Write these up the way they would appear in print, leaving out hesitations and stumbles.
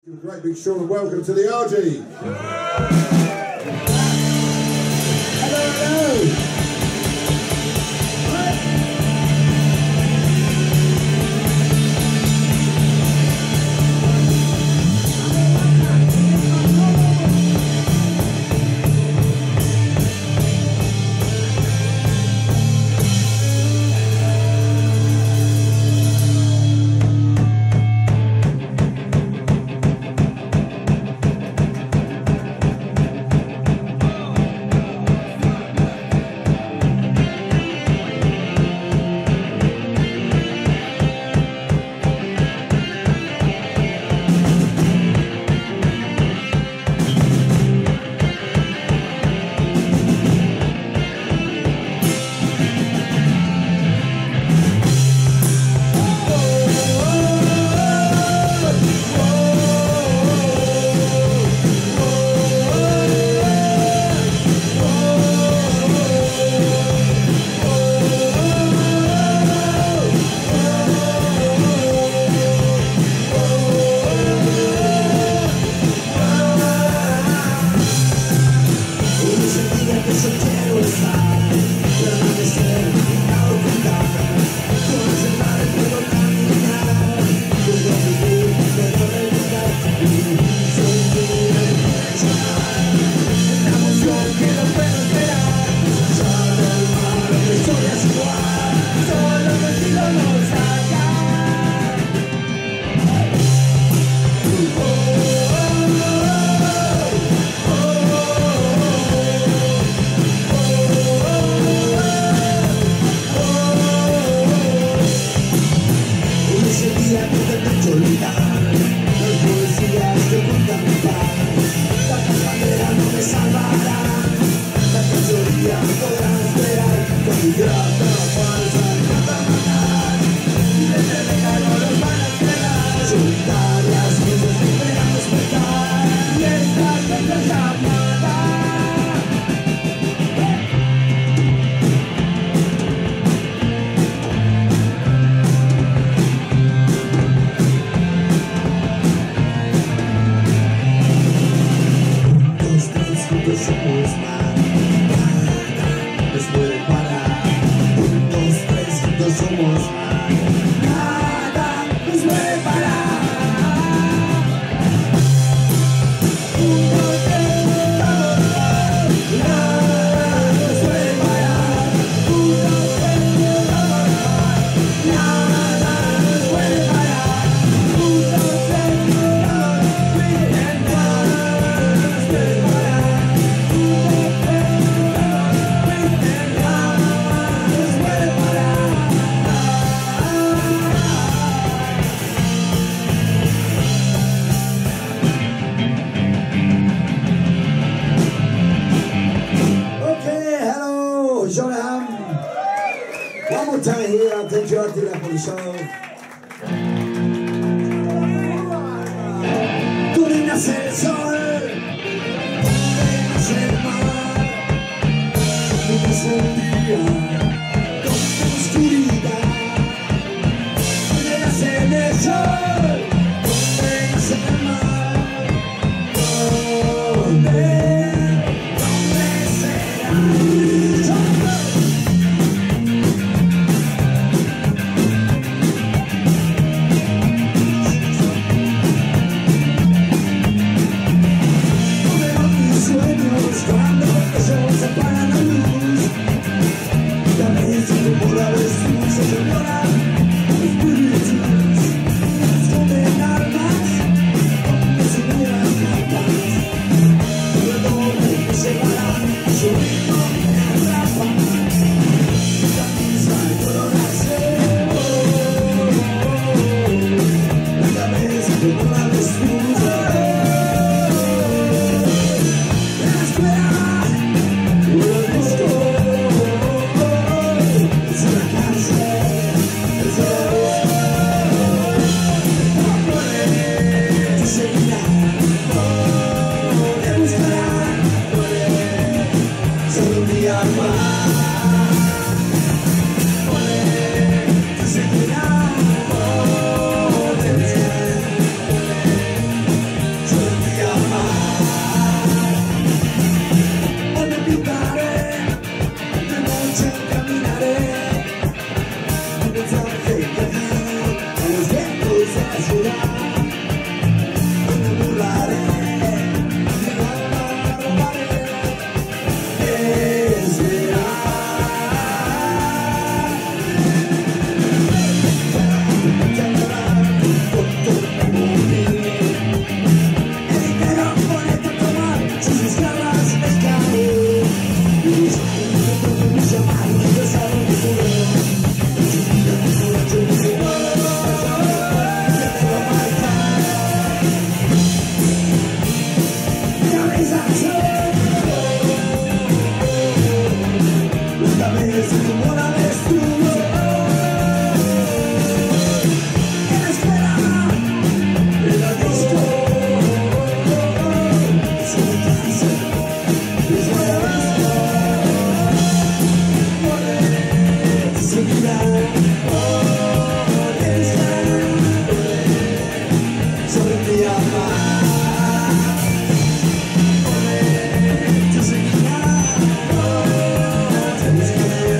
Great big Sean, and welcome to the Argies. Hello, hello. Shoreham. One more time here, I'll take you out to that for the show. Donde nace el sol, donde nace el mar, donde nace el día, donde la oscuridad, donde nace el sol, donde nace el mar, donde día más. Te seguirá, te buscaré.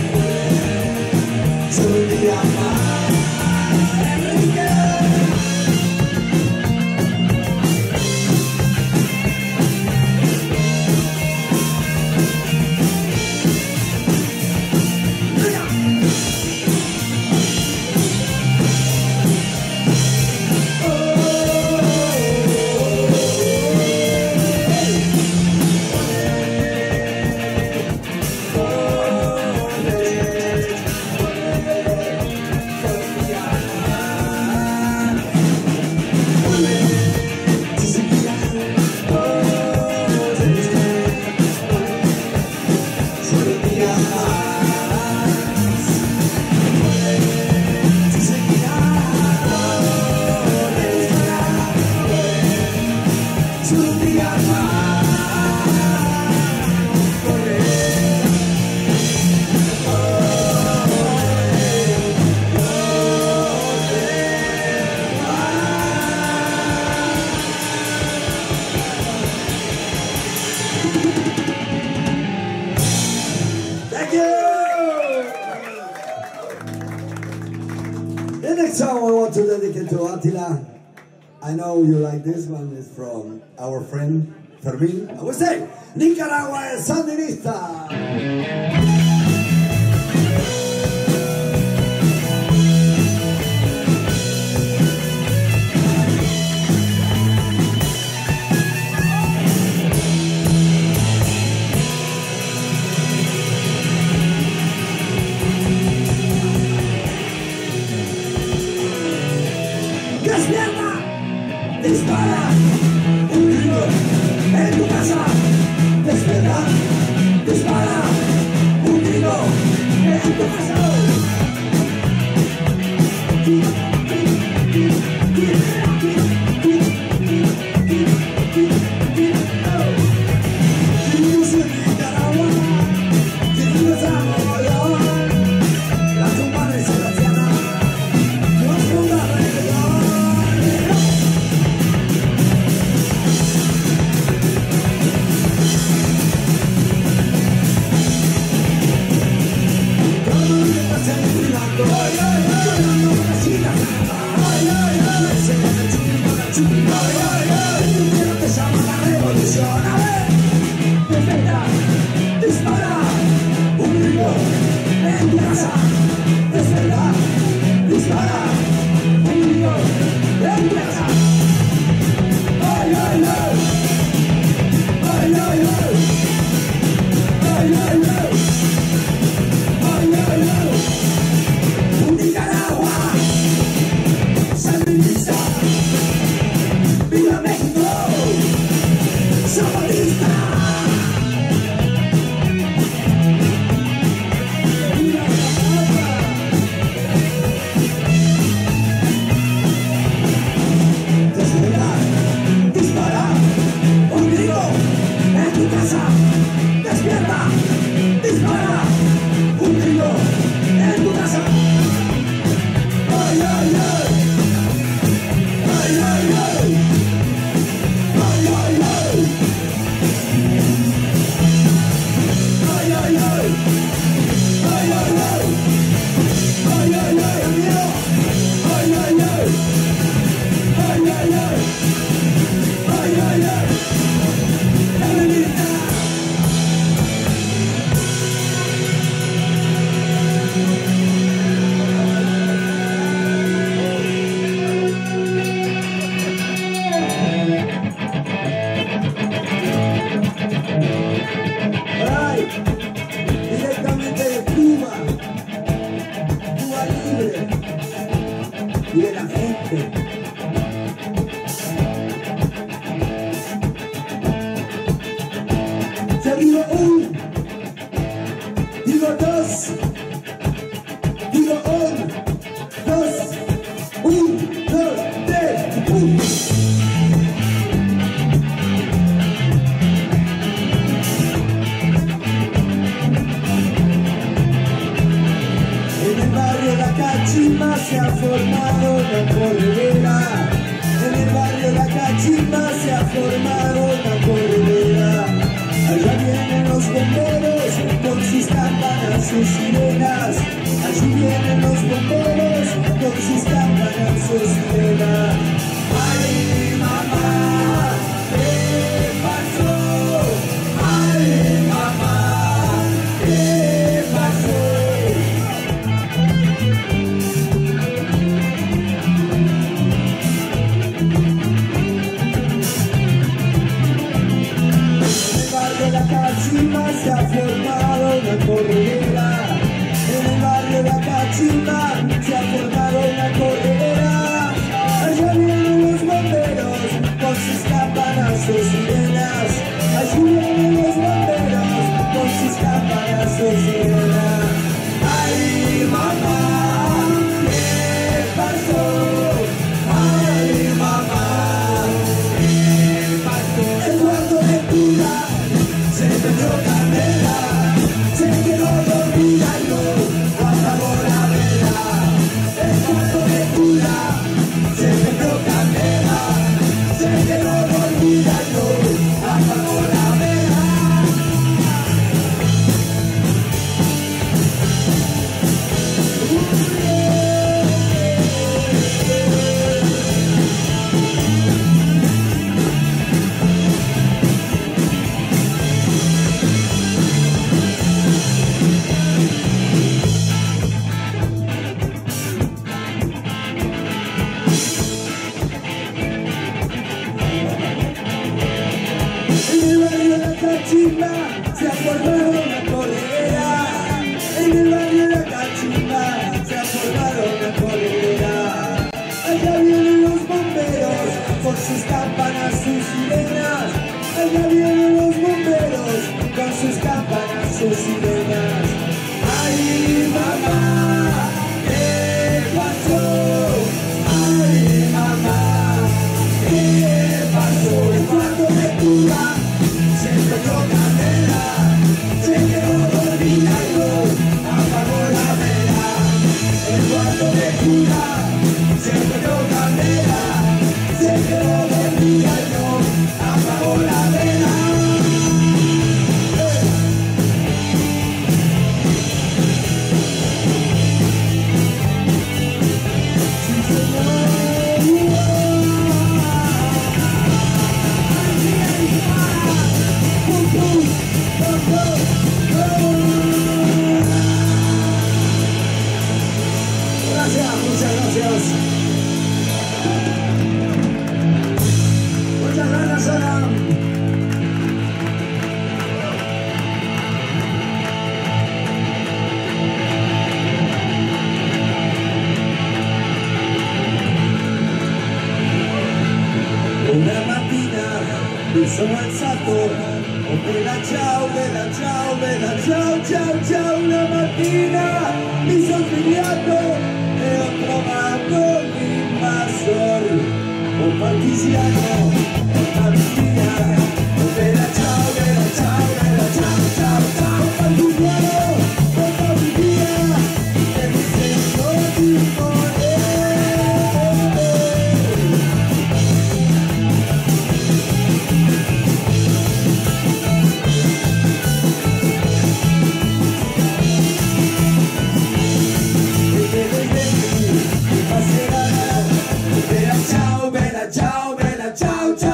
Solo un día más, Enrique. The next song I want to dedicate to Attila. I know you like this one. It's from our friend Fermin. I would say Nicaragua es sandinista. ¡Despierta! ¡Dispara! ¡Un tiro en tu casa! ¡Despierta! ¡Dispara! ¡Un tiro en tu casa! Vivimos en Nicaragua, vivimos a Nueva York, la tumba de Sebastiana, nos ponga alrededor. Dispara, un tiro en tu casa. Desperta, dispara, un tiro en tu casa. Ay, ay, ay. Ay, ay, ay. Ay, ay, ay. Ay, ay, ay. Un Nicaragua sandinista. ¡Viva México! ¡Zapatista! Dispara, un tiro en tu casa. Despierta, dispara, un tiro en tu casa. Ay, ay, ay. Ay, ay, ay. Ay, ay, ay. Ay, ay, ay. Ay, ay, ay. Ay, ay, ay, amigo. Ay, ay, ay. Ay, ay, ay. Ay, ay, ay. Feminista. Ay, directamente de Cuba, Cuba libre y de la gente. Yo digo un, digo dos, digo un, dos, tres, un. En el barrio La Cachimba se ha formado una corredera. En el barrio cachimba se ha formado una corredera. Allá vienen los bomberos con sus campanas, sus sirenas. Allí vienen los bomberos con sus campanas, sus sirenas. ¡Ay, mamá! ¿Qué pasó? ¡Ay, mamá! ¿Qué pasó? La cachimba se ha formado una corredera. En el barrio de la cachimba se ha formado una corredera. Allá vienen los bomberos con sus campanas, sus sirenas. Allí vienen los bomberos con sus campanas, sus sirenas. ¡Ay, mamá! ¿Qué pasó? ¡Ay, mamá! ¿Qué pasó? El cuarto de cura se prendió candela, se quedó dormida y no apagó la vela. El cuarto de cura se prendió candela, se quedó dormida y no apagó la vela. Cachimba se ha formado una corredera. En el barrio de la cachimba se ha formado una corredera. Allá vienen los bomberos con sus campanas, sus sirenas. Allá vienen los bomberos con sus campanas, sus sirenas. ¡Ay, mamá! ¿Qué pasó? ¡Ay, mamá! ¿Qué pasó? El cuarto de cura se prendió candela, se quedó dormida y no apagó la vela. El cuarto de cura se prendió candela, se quedó dormida y no apagó la vela. Gracias, muchas gracias. Muchas gracias, Ana. Una mattina mi sono alzato, oh bella ciao, bella ciao, bella ciao, ciao, ciao. Una mattina mi sono svegliato e ho trovato l'invasor, un partigiano, una mattina, oh bella ciao, bella ciao, bella ciao, ciao, ciao. Partigiano, portami via, e mi sento di morire. Ciao, bella ciao, bella ciao, ciao.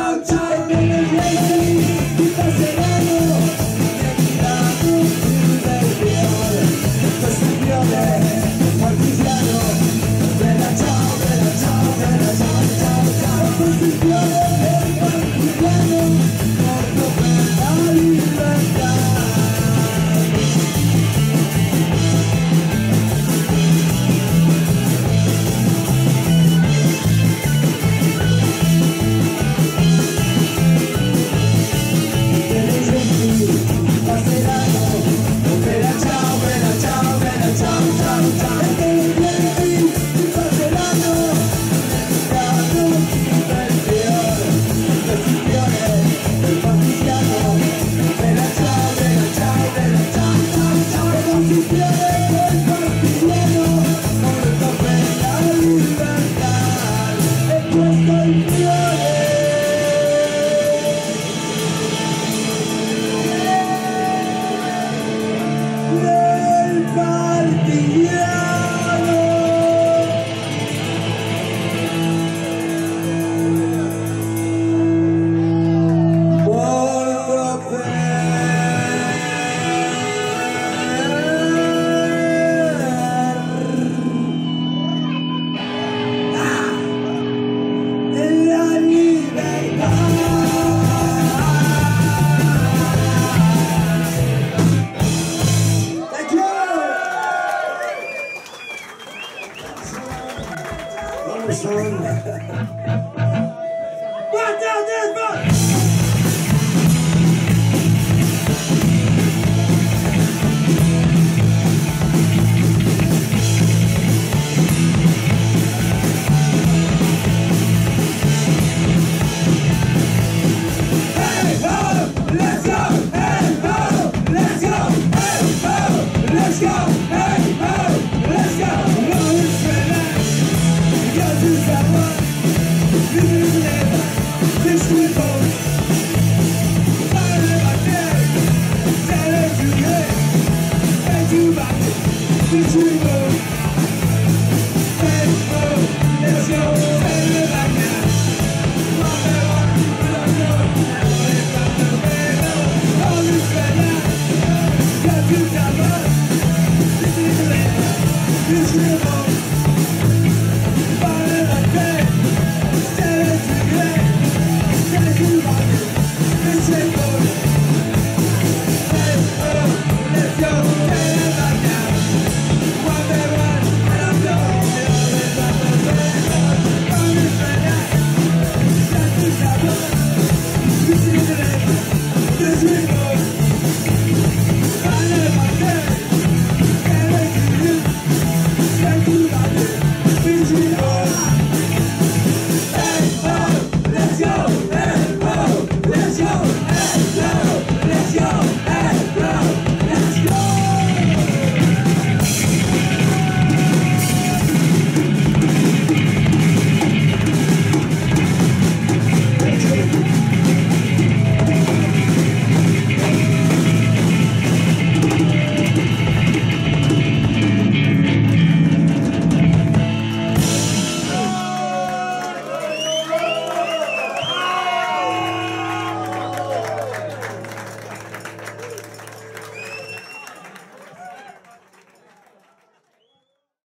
next to it.